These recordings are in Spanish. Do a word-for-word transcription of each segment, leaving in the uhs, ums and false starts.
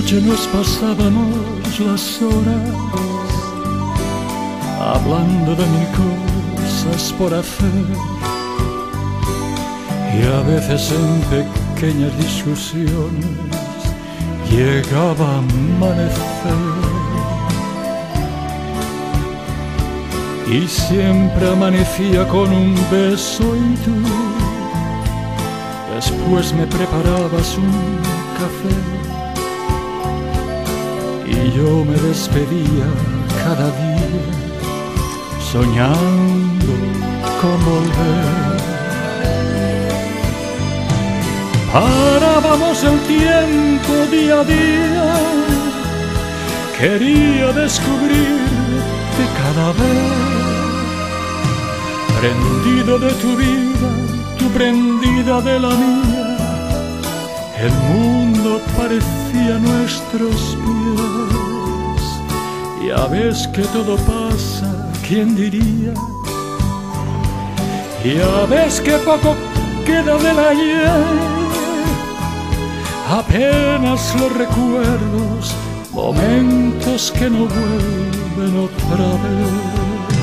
noche nos pasábamos las horas hablando de mil cosas por hacer, y a veces en pequeñas discusiones llegaba a amanecer, y siempre amanecía con un beso y tú después me preparabas un café, y yo me despedía cada día soñando con volver. Parábamos el tiempo día a día, quería descubrirte cada vez, prendido de tu vida, tú prendida de la mía, el mundo parecía a nuestros pies. Ya ves que todo pasa, ¿quién diría? Ya ves que poco queda del ayer, apenas los recuerdos, momentos que no vuelven otra vez.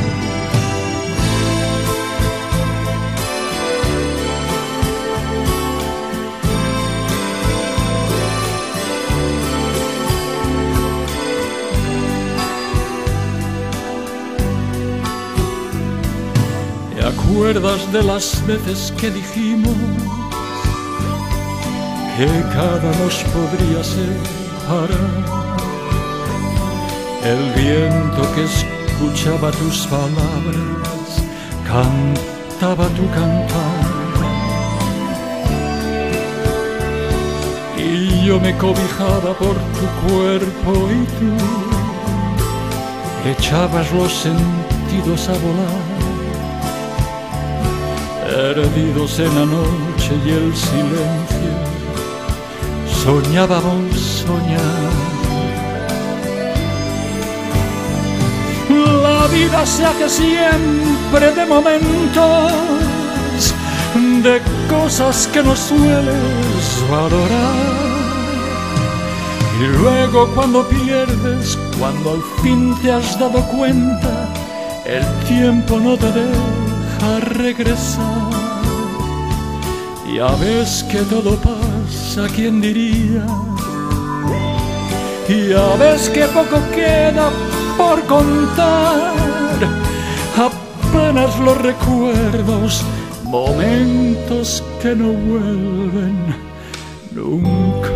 ¿Te acuerdas de las veces que dijimos que cada nos podría separar? El viento que escuchaba tus palabras cantaba tu cantar, y yo me cobijaba por tu cuerpo y tú echabas los sentidos a volar, perdidos en la noche y el silencio, soñábamos soñar. La vida se hace siempre de momentos, de cosas que no sueles valorar, y luego cuando pierdes, cuando al fin te has dado cuenta, el tiempo no te deja regresar. Ya ves que todo pasa, ¿quién diría? Ya ves que poco queda por contar, apenas los recuerdos, momentos que no vuelven nunca